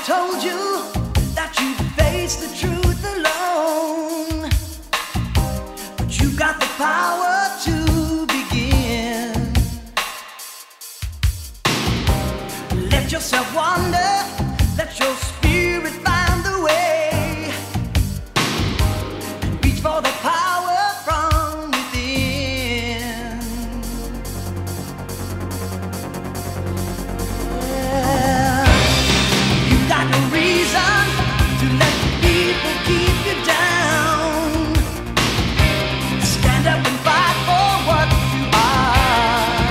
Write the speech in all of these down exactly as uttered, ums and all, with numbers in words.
told you that you face the truth alone, but you got the power to begin. Let yourself wander, let your spirit find the way, and reach for the power from within. Yeah. You got no reason to let people keep you down. Stand up and fight for what you are,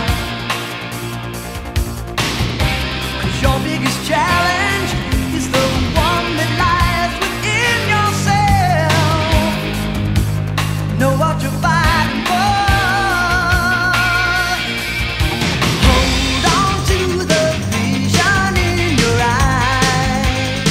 'cause your biggest challenge is the one that lies within yourself. Know what you're fighting for. Hold on to the vision in your eyes.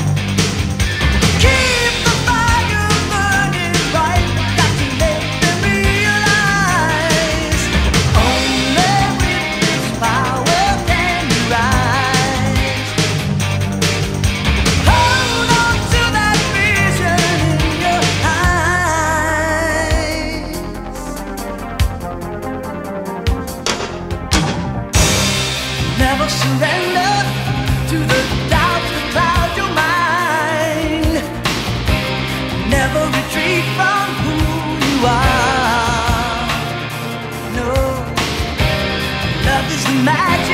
Keep the fire burning bright. Got to let them realize only with this power can you rise. Hold on to that vision in your eyes. Never surrender to the doubts that cloud your mind. Never retreat from who you are. No, love is the magic.